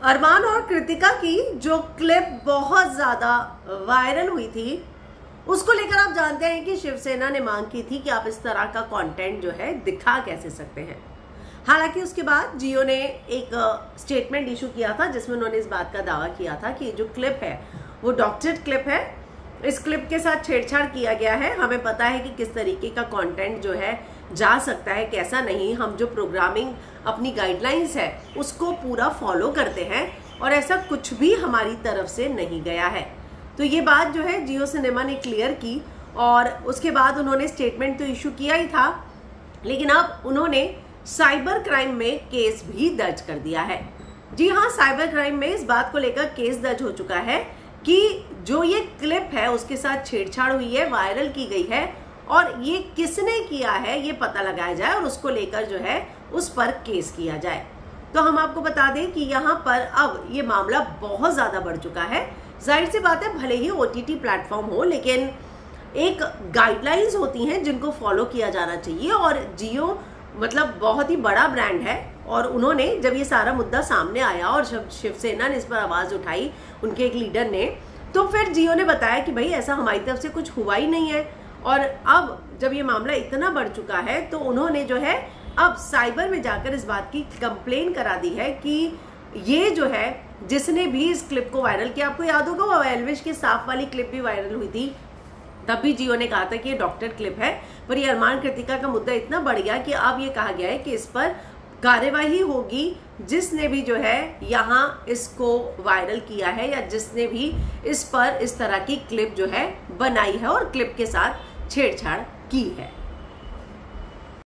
अरमान और कृतिका की जो क्लिप बहुत ज्यादा वायरल हुई थी, उसको लेकर आप जानते हैं कि शिवसेना ने मांग की थी कि आप इस तरह का कंटेंट जो है दिखा कैसे सकते हैं। हालांकि उसके बाद जियो ने एक स्टेटमेंट इशू किया था जिसमें उन्होंने इस बात का दावा किया था कि जो क्लिप है वो डॉक्टरेट क्लिप है, इस क्लिप के साथ छेड़छाड़ किया गया है। हमें पता है कि किस तरीके का कंटेंट जो है जा सकता है, कैसा नहीं। हम जो प्रोग्रामिंग अपनी गाइडलाइंस है उसको पूरा फॉलो करते हैं और ऐसा कुछ भी हमारी तरफ से नहीं गया है। तो ये बात जो है जियो सिनेमा ने क्लियर की और उसके बाद उन्होंने स्टेटमेंट तो इशू किया ही था, लेकिन अब उन्होंने साइबर क्राइम में केस भी दर्ज कर दिया है। जी हाँ, साइबर क्राइम में इस बात को लेकर केस दर्ज हो चुका है कि जो ये क्लिप है उसके साथ छेड़छाड़ हुई है, वायरल की गई है और ये किसने किया है ये पता लगाया जाए और उसको लेकर जो है उस पर केस किया जाए। तो हम आपको बता दें कि यहाँ पर अब ये मामला बहुत ज्यादा बढ़ चुका है। जाहिर सी बात है, भले ही OTT प्लेटफॉर्म हो, लेकिन एक गाइडलाइंस होती हैं जिनको फॉलो किया जाना चाहिए और जियो मतलब बहुत ही बड़ा ब्रांड है और उन्होंने जब ये सारा मुद्दा सामने आया और जब शिवसेना ने इस पर आवाज उठाई, उनके एक लीडर ने, तो फिर जियो ने बताया कि भाई ऐसा हमारी तरफ से कुछ हुआ ही नहीं है। और अब जब ये मामला इतना बढ़ चुका है तो उन्होंने जो है अब साइबर में जाकर इस बात की कंप्लेन करा दी है कि ये जो है जिसने भी इस क्लिप को वायरल किया, आपको याद होगा वो एल्विश के सांप वाली क्लिप भी वायरल हुई थी, तब भी जियो ने कहा था कि ये डॉक्टर क्लिप है। पर ये अरमान कृतिका का मुद्दा इतना बढ़ गया कि अब ये कहा गया है कि इस पर कार्यवाही होगी जिसने भी जो है यहाँ इसको वायरल किया है या जिसने भी इस पर इस तरह की क्लिप जो है बनाई है और क्लिप के साथ छेड़छाड़ की है।